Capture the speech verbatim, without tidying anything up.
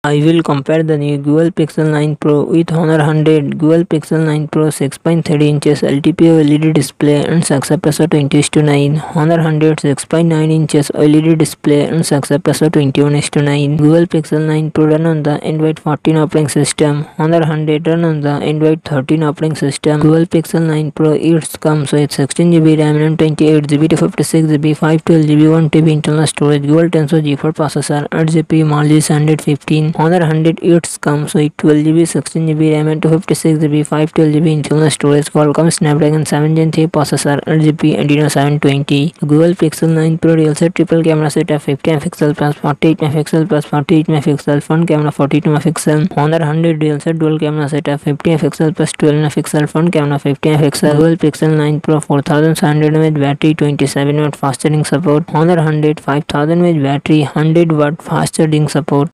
I will compare the new Google Pixel nine Pro with Honor one hundred. Google Pixel nine Pro six point three inches L T P O L E D display and success ratio twenty is to nine. Honor one hundred six point nine inches O L E D display and success ratio twenty-one is to nine. Google Pixel nine Pro run on the Android fourteen operating system. Honor one hundred run on the Android thirteen operating system. Google Pixel nine Pro it comes with sixteen G B RAM and twenty-eight G B to fifty-six G B, five twelve G B, one T B internal storage. Google Tensor G four processor, eight G B, Mali seven fifteen. Honor one hundred it comes with twelve G B, sixteen G B RAM and two fifty-six G B, five twelve G B internal storage. Qualcomm Snapdragon seven gen three processor, eight G B, Adreno seven twenty. Google Pixel nine Pro real set triple camera set of fifty megapixel plus forty-eight megapixel plus forty-eight megapixel. Front camera forty-two megapixel. Honor one hundred real set dual camera set of fifty megapixel plus twelve megapixel. Front camera fifty megapixel. Google Pixel nine Pro four thousand seven hundred milliamp hour battery, twenty-seven watt fast charging support. Honor one hundred five thousand milliamp hour battery, one hundred watt fast charging support.